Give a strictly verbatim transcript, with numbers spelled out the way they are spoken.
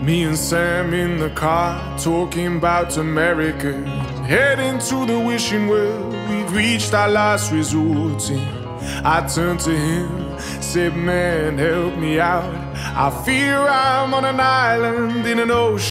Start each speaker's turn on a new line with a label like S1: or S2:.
S1: Me and Sam in the car, talking about America, heading to the wishing well. We've reached our last resort. And I turned to him, said, man, help me out. I fear I'm on an island in an ocean